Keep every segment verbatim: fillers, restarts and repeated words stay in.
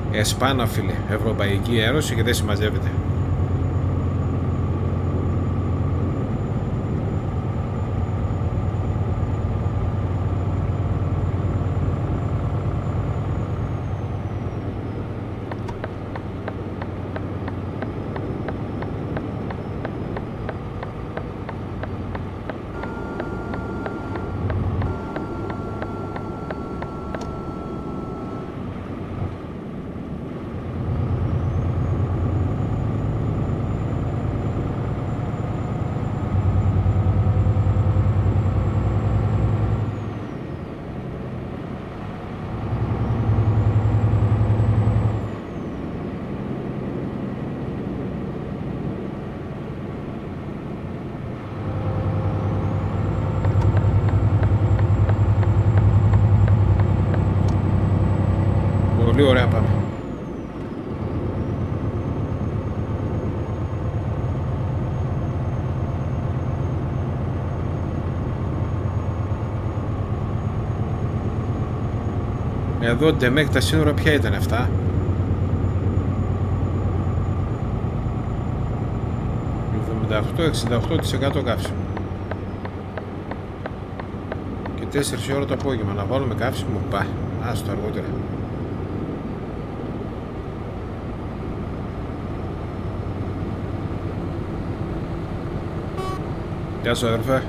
Εσπάνα, φίλε. Ευρωπαϊκή Ένωση και δεν συμμαζεύεται. Πολύ ωραία πάμε. Εδώ Ντεμέκ τα σύνορα ποια ήταν αυτά? εβδομήντα οκτώ εξήντα οκτώ τοις εκατό καύσιμο. Και τέσσερις ώρα το απόγευμα να βάλουμε καύσιμο. Πα, άστο αργότερα. Γεια σου αδερφέ.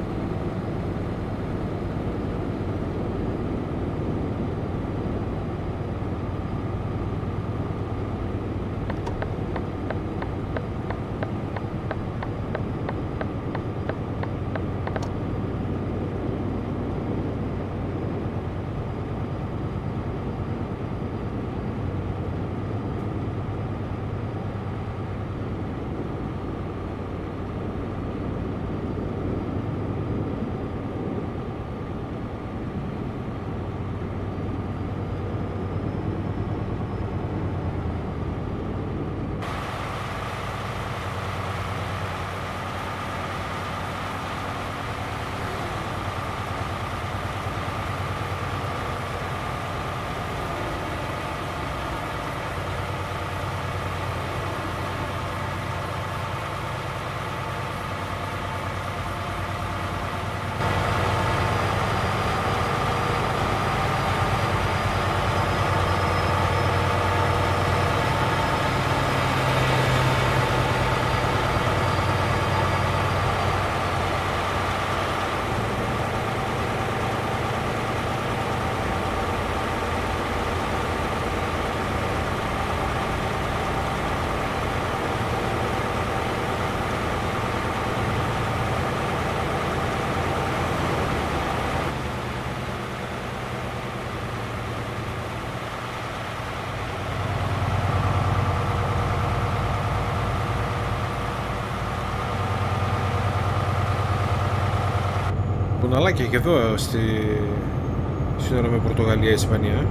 Κουναλάκια και εδώ στη σύνορα με Πορτογαλία, Ισπανία.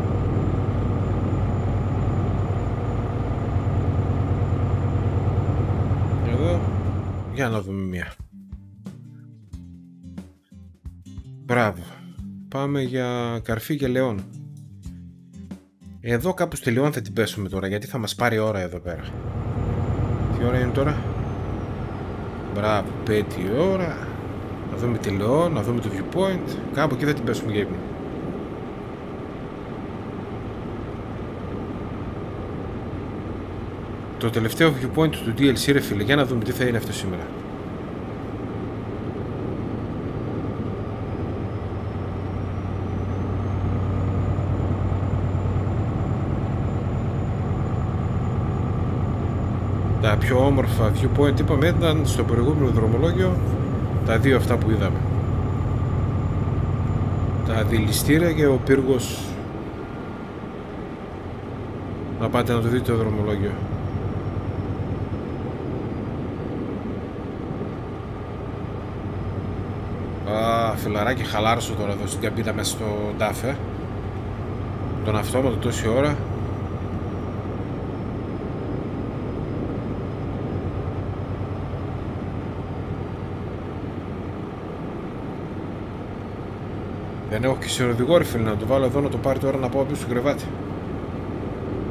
Εδώ, για να δούμε μία. Μπράβο. Πάμε για Καρφί και Λεόν. Εδώ κάπου στη Λεόν θα την πέσουμε τώρα, γιατί θα μας πάρει ώρα εδώ πέρα. Τι ώρα είναι τώρα? Μπράβο, πέτει η ώρα. Να δούμε τη Λεόν, να δούμε το viewpoint. Κάπου εκεί θα την πέσουμε για ύπνο. Το τελευταίο viewpoint του ντι ελ σι, ρε φίλε, για να δούμε τι θα είναι αυτό σήμερα. Τα πιο όμορφα viewpoint είπαμε ήταν στο προηγούμενο δρομολόγιο. Τα δύο αυτά που είδαμε. Τα δηληστήρια και ο πύργος. Να πάτε να το δείτε το δρομολόγιο. Α, φιλαράκι, χαλάρωσο τώρα εδώ στην καμπίνα μέσα στο ντάφε. Τον αυτόματο τόση ώρα. Δεν έχω και συνοδηγό, ρε φίλε, να το βάλω εδώ να το πάρει τώρα να πάω πίσω στο κρεβάτι.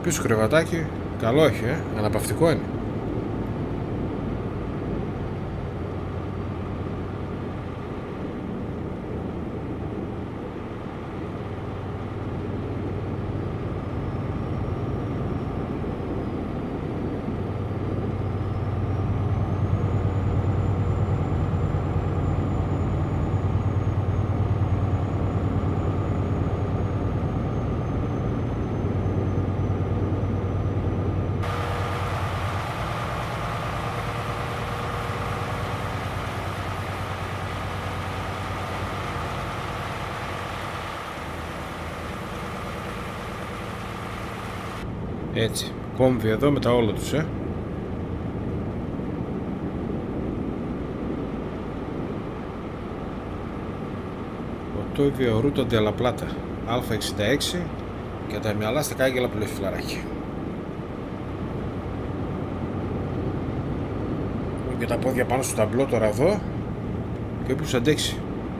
πίσω κρεβατάκι. Καλό έχει, ε. Αναπαυτικό είναι. Έτσι, κόμβι εδώ με τα όλα τους, ε. Οτόβιο Ρούτο Ντελαπλάτα Α εξήντα έξι και τα μυαλά στα κάγκελα που λέει φιλαράκι. Και τα πόδια πάνω στο ταμπλό τώρα εδώ και όποιος αντέξει.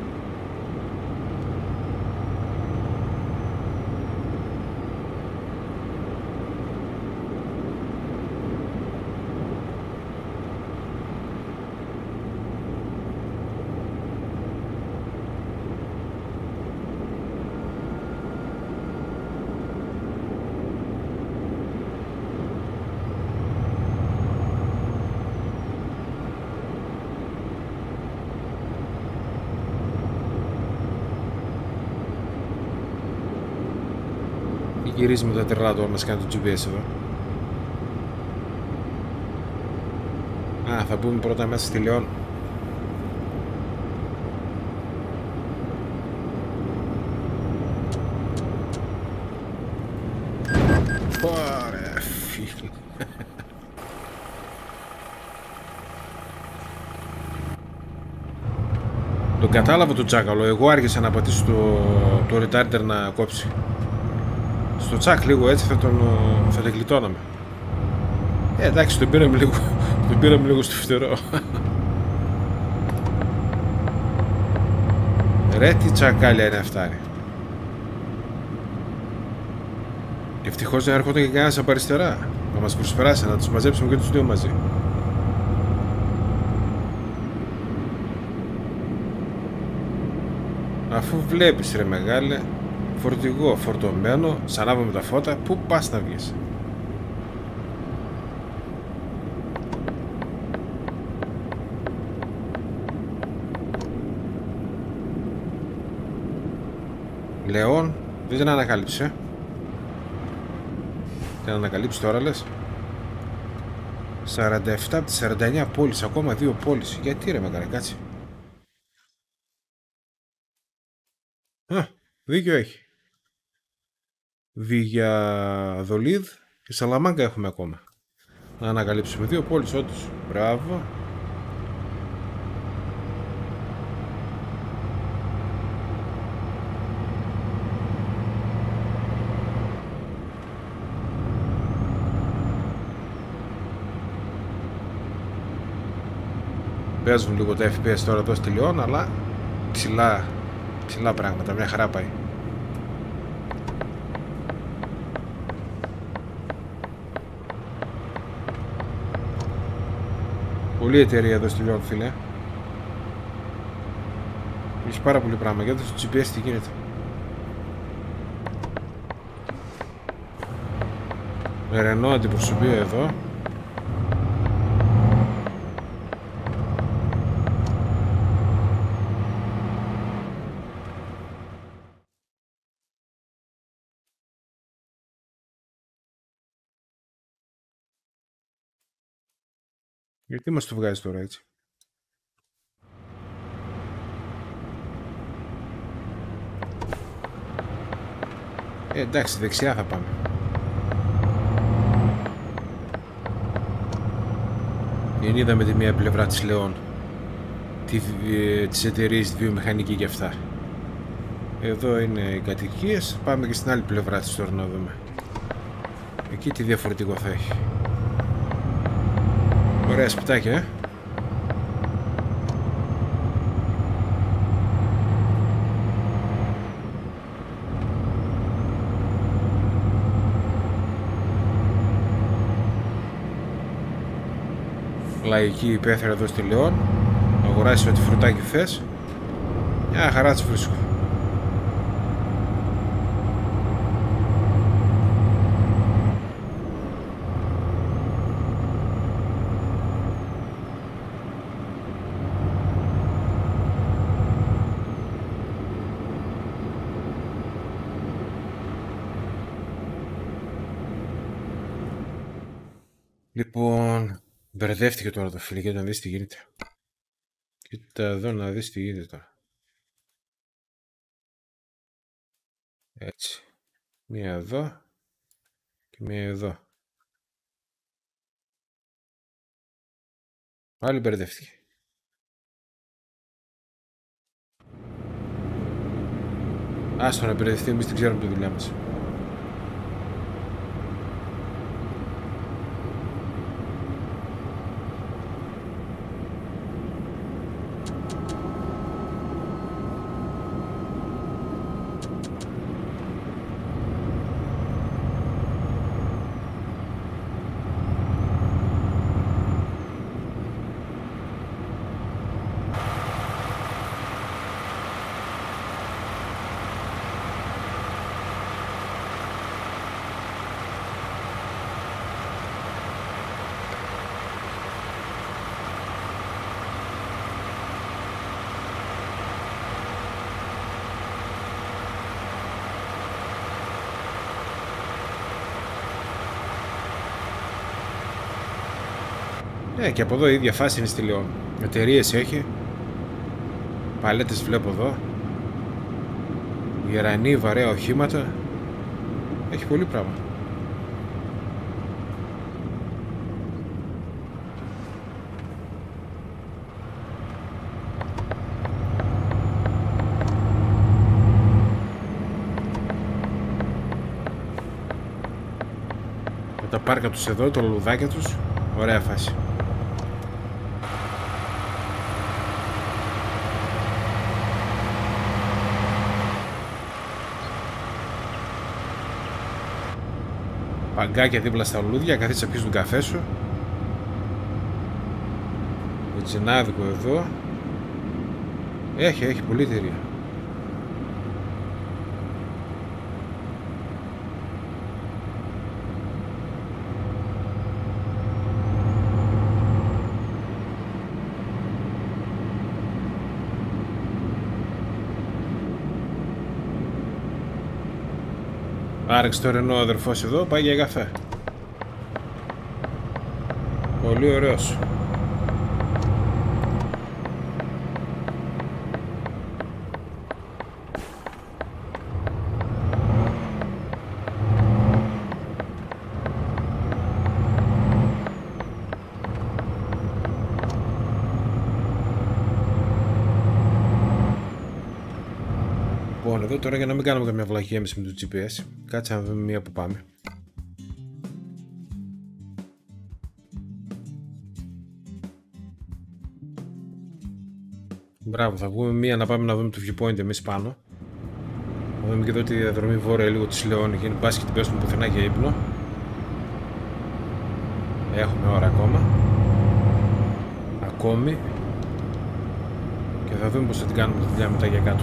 Γυρίζει με τα τερλά τώρα, μας κάνει το τζι πι ες εδώ. Α, θα μπούμε πρώτα μέσα στη Λεόν. Ωραία, φίλε. Τον κατάλαβα τον τσάκαλο, εγώ άργησα να πατήσω το, το retarder να κόψει. Στο τσακ λίγο έτσι θα τον, θα τον γλιτώναμε. Ε, εντάξει, τον πήραμε λίγο, τον πήραμε λίγο στο φτερό. Ρε, τι τσακάλια είναι αυτά, ρε. Ευτυχώς δεν έρχονταν και κανένας από αριστερά να μας προσπεράσει, να τους μαζέψουμε και τους δύο μαζί. Αφού βλέπεις, ρε μεγάλε, φορτηγό φορτωμένο, σαν να με τα φώτα, πού πας να βγεις? Λεόν, δεν την ανακάλυψε. Την ανακαλύψει τώρα λες? σαράντα επτά από τις σαράντα εννιά πόλεις, ακόμα δύο πόλεις. Γιατί ρε μεγάλε, κάτσε. Α, δίκιο έχει. Βιγιαδολίδ και Σαλαμάγκα έχουμε ακόμα. Να ανακαλύψουμε δύο πόλεις όντως. Μπράβο. Παίζουν λίγο τα εφ πι ες τώρα εδώ στη Λιόν, αλλά ψηλά, ψηλά πράγματα, μια χαρά πάει. Πολύ εταιρεία εδώ στη Λιόν, φίλε. Έχει πάρα πολύ πράγμα. Για το τζι πι ες τι γίνεται. Ρενό αντιπροσωπεία εδώ. Γιατί μας το βγάζει τώρα έτσι? Ε, εντάξει, δεξιά θα πάμε. Δεν είδαμε τη μία πλευρά της Λεόν, τη, ε, της εταιρείας βιομηχανική και αυτά. Εδώ είναι οι κατοικίες. Πάμε και στην άλλη πλευρά της τώρα να δούμε. Εκεί τι διαφορετικό θα έχει. Ωραία σπιτάκια, ε. λαϊκή υπαίθρα εδώ στη Λεόν. Αγοράσεις ό,τι φρουτάκι θες. Μια χαρά τις βρίσκω. Λοιπόν, μπερδεύτηκε τώρα το φίλο, για να δεις τι γίνεται. Κοίτα εδώ να δεις τι γίνεται τώρα. Έτσι. Μία εδώ και μία εδώ. Πάλι μπερδεύτηκε. Άστο να μπερδευτεί, εμείς την ξέρουμε τη δουλειά μας. Ε, και από εδώ η ίδια φάση είναι στη Λεόν. Εταιρείες έχει. Παλέτες βλέπω εδώ. Γερανή, βαρέα οχήματα. Έχει πολύ πράγμα. Με τα πάρκα τους εδώ, τα λουλουδάκια τους. Ωραία φάση. Παγκάκια δίπλα στα λουλούδια, καθίσεις να πιεις τον καφέ σου. Βιτζινάδικο εδώ. Έχει, έχει πολύ εταιρεία. Άρεξε το Ρενό ο αδερφός εδώ, πάει για καφέ. Πολύ ωραίος. Λοιπόν, εδώ τώρα για να μην κάνουμε καμιά βλακία εμείς με το τζι πι ες, κάτσε να δούμε μία που πάμε. Μπράβο, θα βγούμε μία να πάμε να δούμε το viewpoint εμείς πάνω. Να δούμε και εδώ τη διαδρομή βόρεια λίγο της Λεόν, γίνει πάση και την πέσουμε πουθενά για ύπνο. Έχουμε ώρα ακόμα. Ακόμη. Και θα δούμε πως θα την κάνουμε τη δουλειά μετά για κάτω.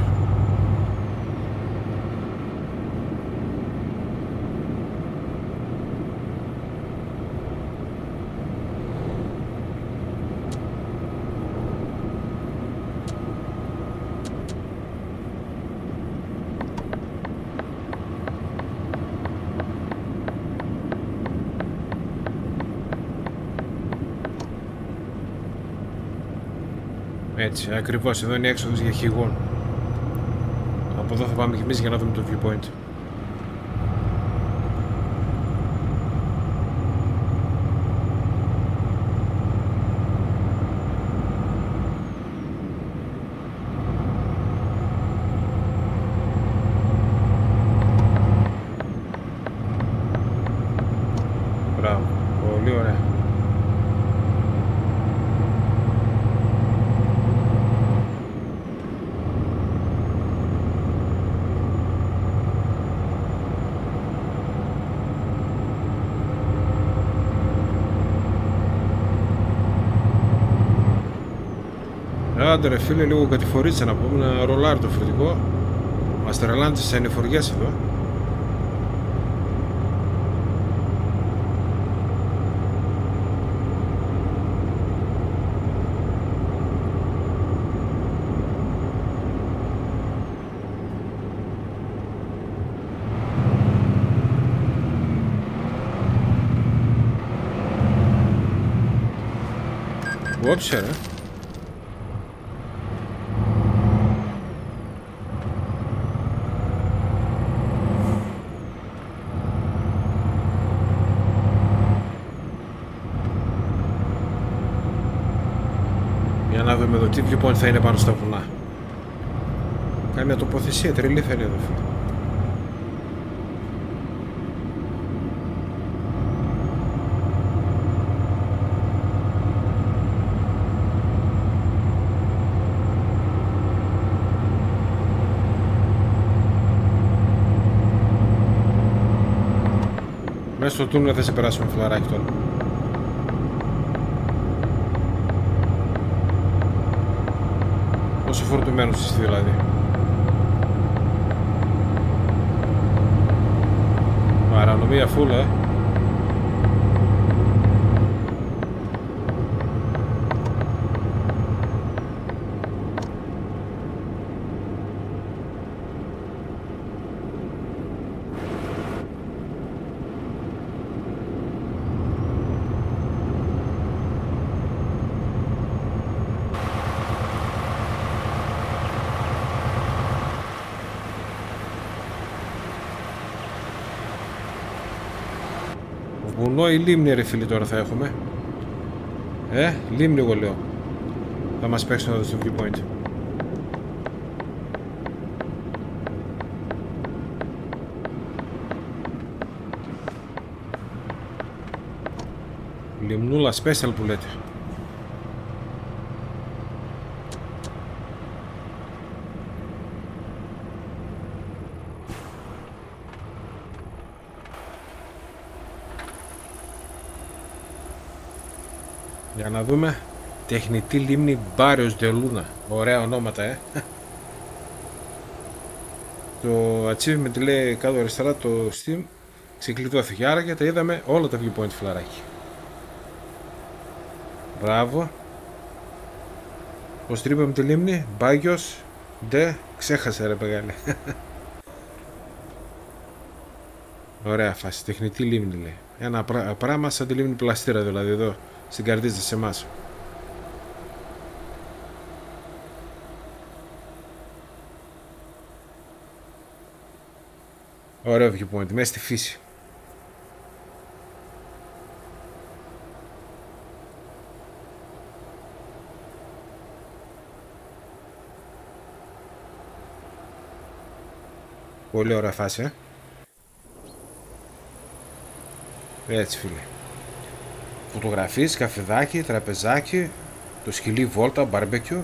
Έτσι, ακριβώς, εδώ είναι η έξοδος για Χιγόν. Από εδώ θα πάμε και εμείς για να δούμε το viewpoint. Μπράβο, πολύ ωραία. Άντε ρε φίλε, λίγο κατηφορίτσα να πούμε, να ρολάρει το φορτικό. Μας τρελάνε τις ανηφοριές εδώ. Όψε ρε. Για να δούμε εδώ τι viewpoint θα είναι πάνω στα βουνά. Κάνει μια τοποθεσία τρελή θα είναι εδώ φίλε. Μέσα στο τούνελ θα σε περάσουμε φιλαράκι τώρα. Όσο φορτωμένος είσαι δηλαδή. Παρανομία φούλα, ε. Βουνό ή λίμνη ρε φίλοι τώρα θα έχουμε. Ε, λίμνη εγώ λέω. Θα μας παίξουν εδώ στο viewpoint. Λιμνούλα special που λέτε. Για να δούμε. Τεχνητή λίμνη Μπάριος Ντελούνα. Ωραία ονόματα, ε. Το achievement λέει κάτω αριστερά το Steam. Ξεκλειδώθηκε. Άρα και τα είδαμε όλα τα viewpoint φιλαράκι. Μπράβο. Πώς τρύπαμε τη λίμνη. Μπάγιος Ντε. Ξέχασε ρε μεγάλε. Ωραία φάση. Τεχνητή λίμνη λέει. Ένα πράγμα σαν τη λίμνη Πλαστήρα δηλαδή εδώ. Στην καρδίζα σε εμάς. Ωραίο viewpoint, μέσα στη φύση. Πολύ ωραία φάση, ε. Έτσι φίλε. Φωτογραφίες, καφεδάκι, τραπεζάκι, το σκυλί βόλτα, μπαρμπεκιου.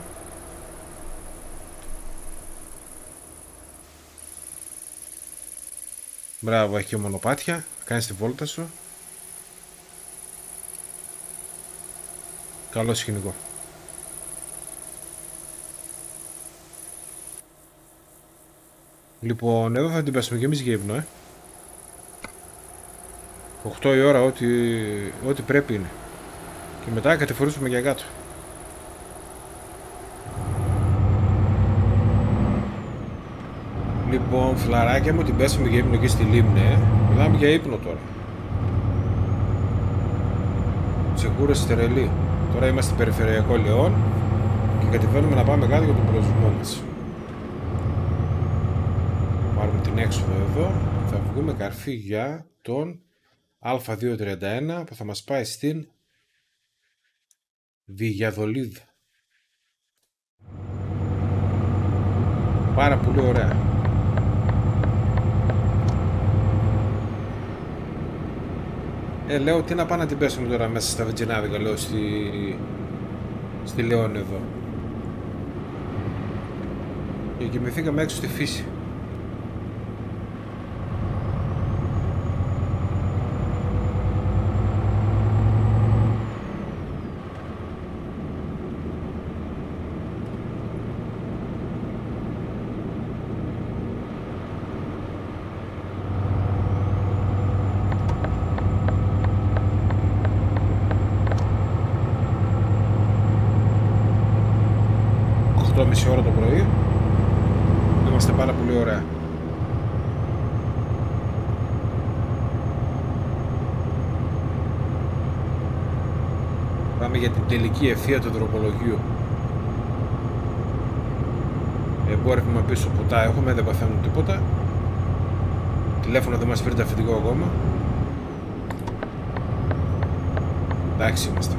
Μπράβο, έχει και μονοπάτια. Κάνεις τη βόλτα σου. Καλό σκηνικό. Λοιπόν, εδώ θα την πέσουμε και εμείς για ύπνο, ε. οκτώ η ώρα, ό,τι, ό,τι πρέπει είναι. Και μετά κατηφορήσουμε για κάτω. Λοιπόν, φλαράκια μου, την πέσαμε για ύπνο εκεί στη λίμνη, ε. Μιλάμε για ύπνο τώρα. Ξεκούραση τρελή. Τώρα είμαστε περιφερειακό Λεόν και κατηφέρουμε να πάμε κάτω για τον προορισμό μας. Πάρουμε την έξοδο εδώ και θα βγούμε καρφί για τον Α δύο τριάντα ένα που θα μας πάει στην Βηγιαδολίδ. Πάρα πολύ ωραία. Ε, λέω τι να πάμε να την πέσουμε τώρα μέσα στα βιτζινάδικα, λέω στη, στη Λεόν εδώ. Και κοιμηθήκαμε έξω στη φύση. οκτώ και μισή ώρα το πρωί. Είμαστε πάρα πολύ ωραία. Πάμε για την τελική ευθεία του δρομολογίου. Εμπόρευμα πίσω ποτά έχουμε, δεν παθαίνουν τίποτα. Τηλέφωνο δεν μας φέρει το αφεντικό ακόμα. Εντάξει είμαστε.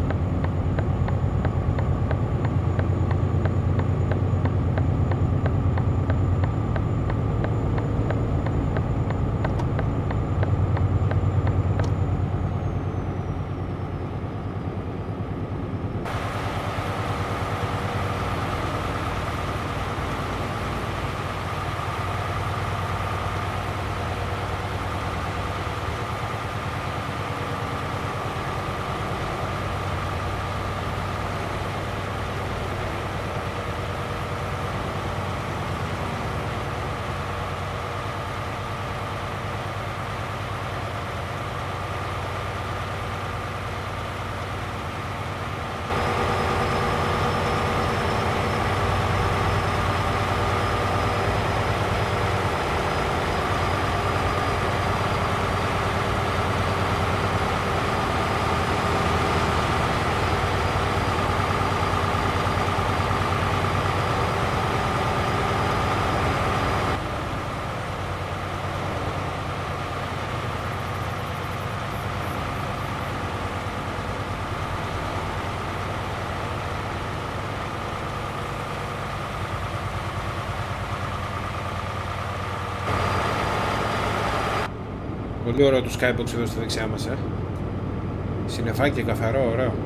Πολύ ωραίο το skybox εδώ στη δεξιά μας, ε. Συννεφάκι καθαρό, ωραίο.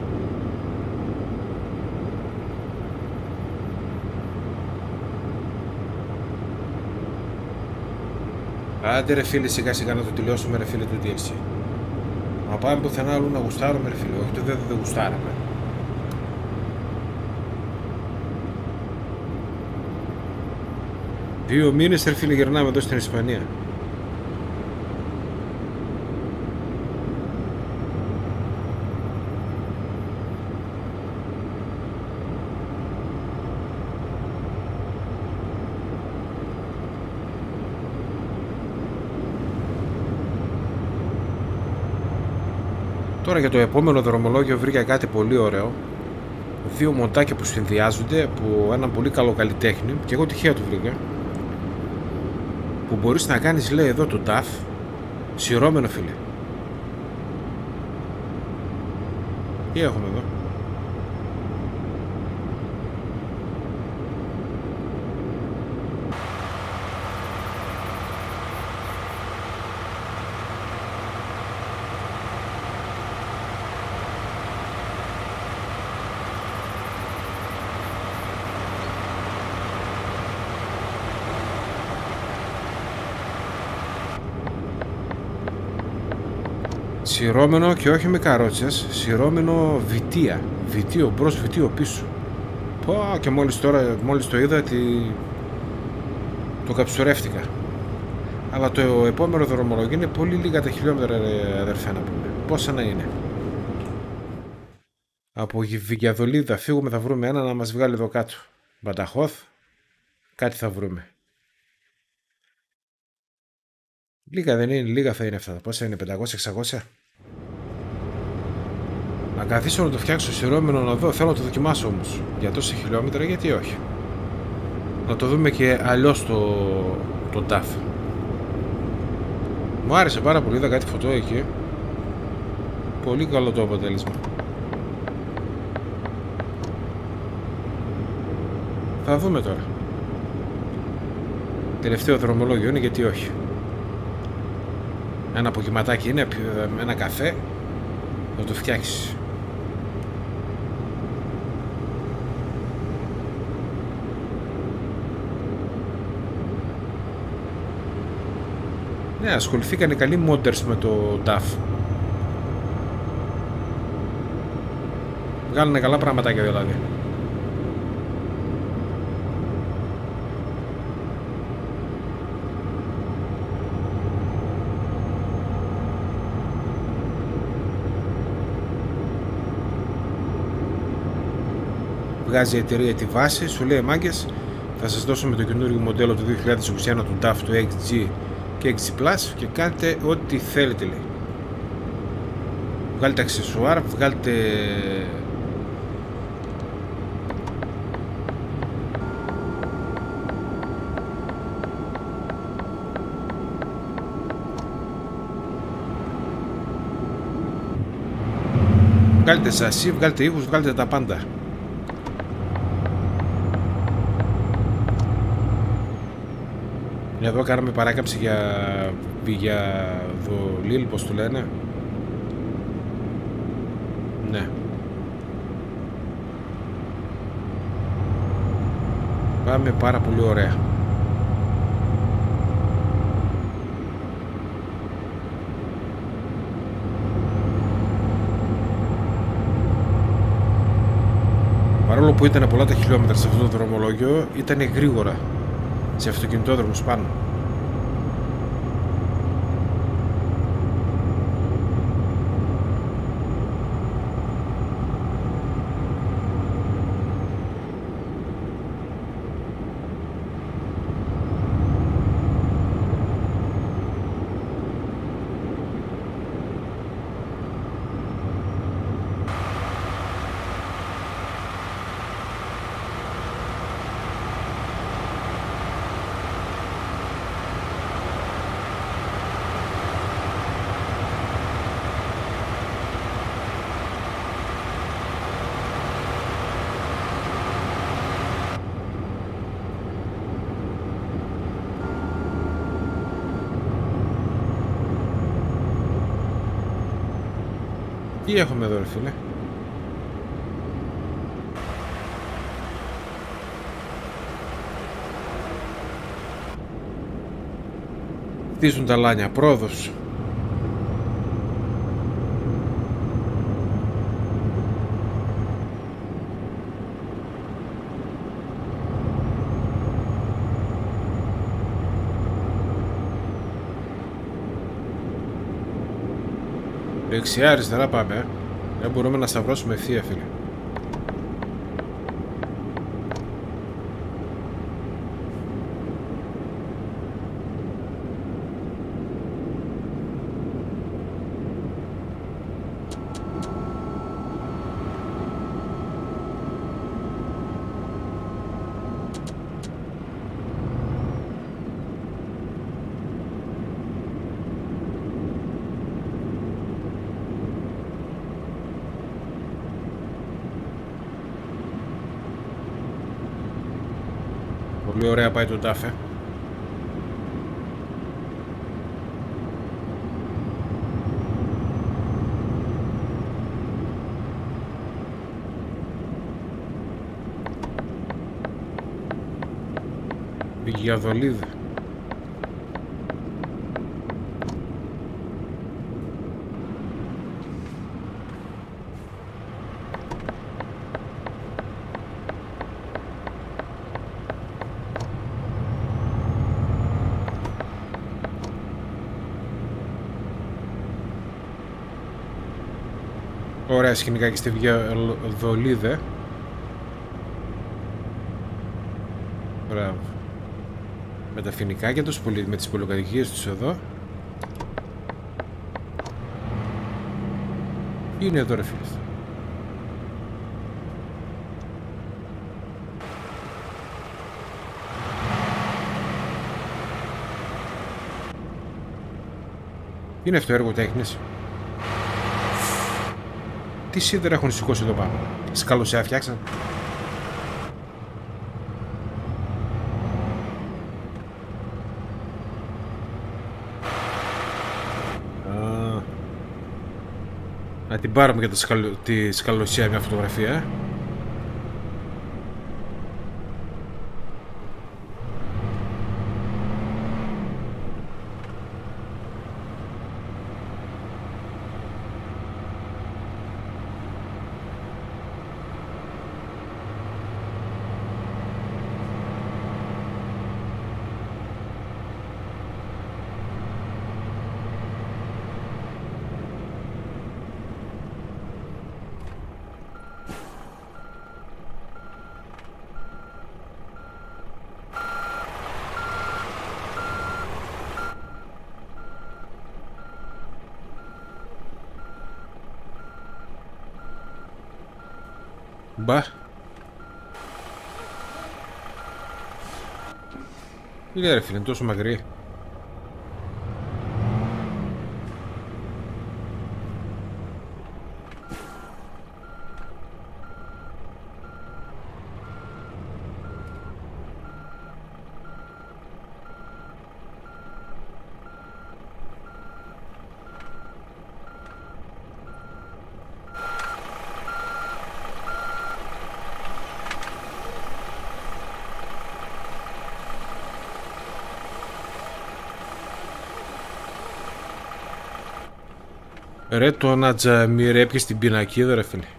Άντε ρε φίλοι, σιγά σιγά να το τελειώσουμε ρε φίλοι του ντι ελ σι. Μα πάμε πουθενά αλλού να γουστάρουμε ρε φίλοι, όχι το δεν, δεν γουστάραμε. Δύο μήνες ρε φίλοι γυρνάμε εδώ στην Ισπανία. Τώρα για το επόμενο δρομολόγιο βρήκα κάτι πολύ ωραίο. Δύο μοντάκια που συνδυάζονται από έναν πολύ καλό καλλιτέχνη και εγώ τυχαία του βρήκα. Που μπορείς να κάνεις, λέει εδώ, το νταφ σειρώμενο φίλε. Τι έχουμε εδώ? Σειρώμενο και όχι με καρότσες, σειρώμενο βιτία. Βιτίο μπρος, βιτίο πίσω. Πω, και μόλις τώρα, μόλις το είδα, τι... το καψουρεύτηκα. Αλλά το επόμενο δρομολόγιο είναι πολύ λίγα τα χιλιόμετρα, ρε, αδερφέ, να πούμε. Πόσα να είναι? Από Βικιαδολίδα φύγουμε, θα βρούμε ένα να μας βγάλει εδώ κάτω. Μπανταχώθ, κάτι θα βρούμε. Λίγα δεν είναι, λίγα θα είναι αυτά. Πόσα είναι, πεντακόσια εξακόσια? Να καθίσω να το φτιάξω σειρώμενο να δω. Θέλω να το δοκιμάσω όμως. Για τόσα χιλιόμετρα, γιατί όχι. Να το δούμε και αλλιώς το, το τάφ. Μου άρεσε πάρα πολύ, είδα κάτι φωτό εκεί. Πολύ καλό το αποτέλεσμα. Θα δούμε τώρα. Τελευταίο δρομολόγιο είναι, γιατί όχι. Ένα αποκυμματάκι είναι, ένα καφέ. Θα το φτιάξεις. Ναι, ασχοληθήκανε καλοί modders με το νταφ. Βγάλανε καλά πραγματάκια δηλαδή. βγάζει η εταιρεία τη βάση, σου λέει μάγκες, θα σας δώσουμε το καινούργιο μοντέλο του δύο χιλιάδες είκοσι ένα του ντάφ, του εξ τζι και εξ τζι Plus και κάντε ό,τι θέλετε, λέει. Βγάλτε αξεσουάρ, βγάλτε... Βγάλτε σασί, βγάλτε ήχους, βγάλτε τα πάντα. Εδώ κάναμε παράκαμψη για, για Δολίλ, πως του λένε. Ναι. Πάμε πάρα πολύ ωραία. Παρόλο που ήταν πολλά τα χιλιόμετρα σε αυτό το δρομολόγιο, ήταν γρήγορα σε αυτοκινητόδρομους πάνω. Τι έχουμε εδώ, ρε φίλε? Χτίζουν τα λάνια, πρόοδος. Δεξιά, αριστερά πάμε, ε. Δεν μπορούμε να σταυρώσουμε ευθεία, φίλε. Πολύ ωραία πάει το τάφε. Πήγε για Δολίδα. Ωραία σκηνικά και στη Βιαδολίδε. Μπράβο. Με τα φοινικάκια τους, με τις πολυκατοικίες τους εδώ. Είναι εδώ, ρε φίλες. Είναι αυτό έργο τέχνης. Τι σίδερα έχουν σηκώσει εδώ πάνω? Σκαλωσιά φτιάξαν. Α, να την πάρουμε για σκαλο... τη σκαλωσιά μια φωτογραφία, ε. Μπα. Είναι ρε φίλε, είναι τόσο μακρύ. Ρε το Νατζαμίρ έπιε στην πινακίδα ρε φίλε.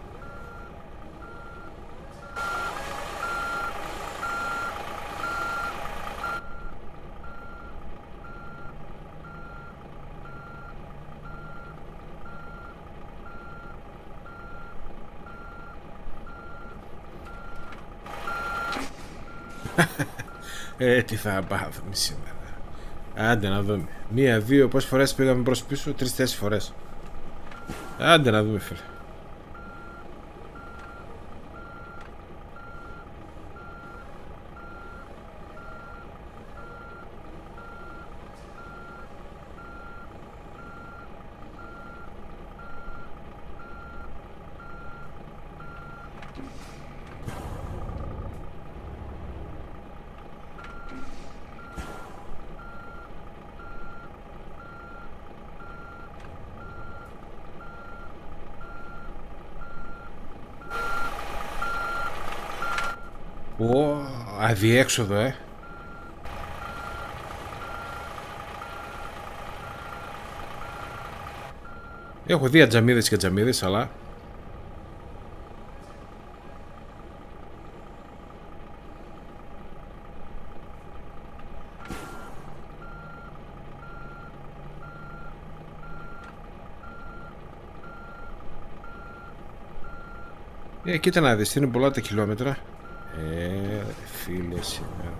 Ε, τι θα πάθουμε σήμερα. Άντε να δούμε. Μία, δύο, πόσες φορές πήγαμε προς πίσω? Τρεις-τέσσερις φορές. Άντε να δούμε φίλε. Ω, αδιέξοδο, ε. Έχω δει ατζαμίδες και ατζαμίδες, αλλά... Ε, κοίτα να δεις, είναι πολλά τα χιλιόμετρα. Ε, φίλε σήμερα.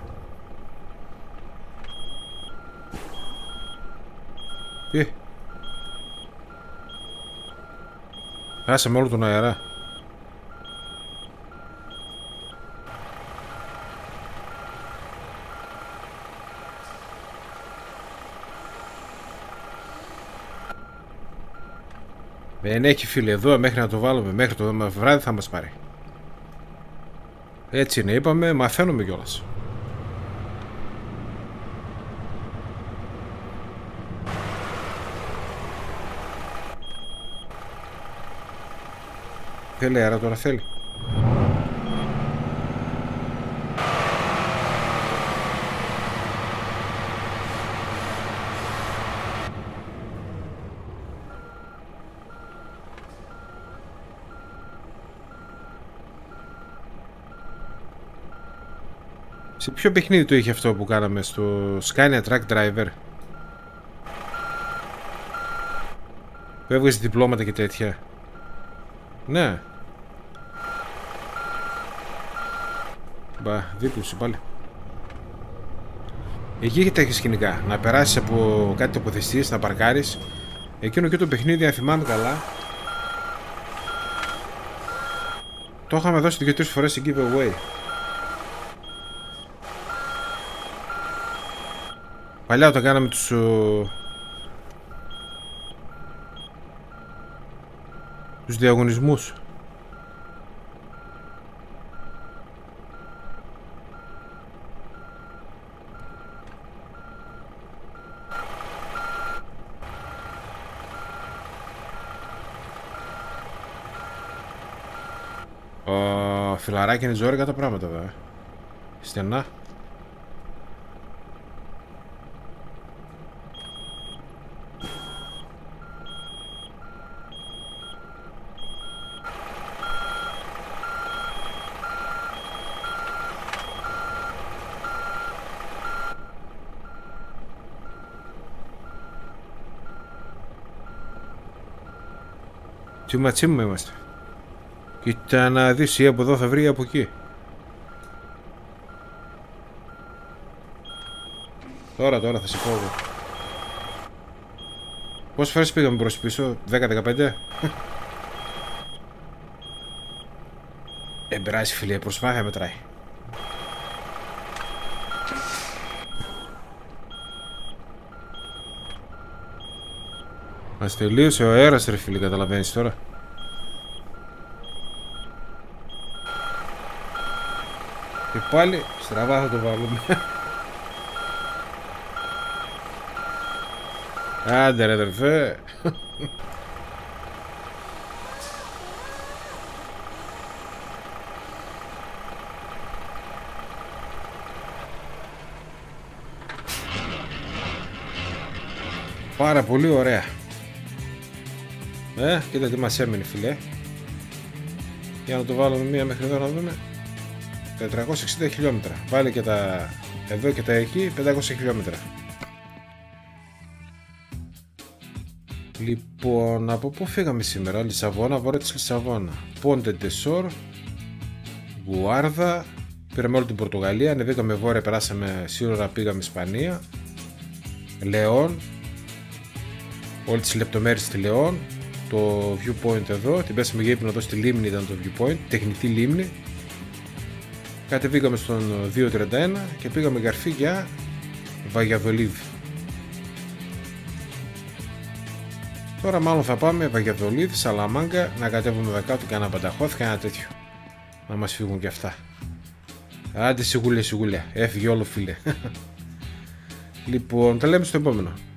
Τι? Χάσαμε όλο τον αέρα. Δεν έχει φίλε εδώ μέχρι να το βάλουμε. Μέχρι το βράδυ θα μας πάρει. Έτσι είναι, είπαμε, μαθαίνουμε κιόλας. Θέλει αέρα τώρα, θέλει. Σε ποιο παιχνίδι το είχε αυτό που κάναμε? Στο Scania Truck Driver που έβγαζε διπλώματα και τέτοια. Ναι. Μπα, δίπλωση πάλι. Εκεί έχει τέτοια σκηνικά. Να περάσεις από κάτι τοποθεσίες, να παρκάρεις. Εκείνο και το παιχνίδι, αν θυμάμαι καλά, το είχαμε δώσει δύο-τρεις φορές σε giveaway. Παλιά όταν κάναμε τους... τους διαγωνισμούς. Ο φιλαράκι είναι ζόρικα τα πράγματα βέβαια. Στενά. Τσίμα τσίμα είμαστε. Κοίτα να δεις, ή από εδώ θα βρει ή από εκεί. Τώρα, τώρα θα σε πω εγώ. Πόσες φορές πήγαμε προς πίσω? δέκα δεκαπέντε. Δεν πειράζει φίλε, προσπάθεια μετράει. Μας τελείωσε ο αέρας ρε φίλε, καταλαβαίνεις τώρα. Και πάλι στραβά θα το βάλουμε. Άντε ρε αδερφέ. Πάρα πολύ ωραία. Ε, κοίτα τι μας έμεινε φίλε. Για να το βάλουμε μία μέχρι εδώ να δούμε. τετρακόσια εξήντα χιλιόμετρα. Βάλει και τα εδώ και τα εκεί, πεντακόσια χιλιόμετρα. Λοιπόν, από πού φύγαμε σήμερα? Λισαβόνα, βόρεια της Λισαβόνα. Πόντε Ντεσόρ, Γουάρδα. Πήραμε όλη την Πορτογαλία, ανεβήκαμε βόρεια, περάσαμε σύνορα, πήγαμε Ισπανία. Λεόν. Όλες τις λεπτομέρειες στη Λεόν. Το viewpoint εδώ, την πέσαμε για ύπνο εδώ στη λίμνη, ήταν το viewpoint, τεχνητή λίμνη. Κατεβήκαμε στον δύο τριάντα ένα και πήγαμε γαρφή για Βαγιαδολίδ. Τώρα μάλλον θα πάμε Βαγιαδολίδ, Σαλαμάγκα, να κατέβουμε δεκάτου και ένα Πανταχώθ και ένα τέτοιο. Να μας φύγουν και αυτά. Άντε σιγούλε σιγούλε, έφυγε όλο φίλε. Λοιπόν, τα λέμε στο επόμενο.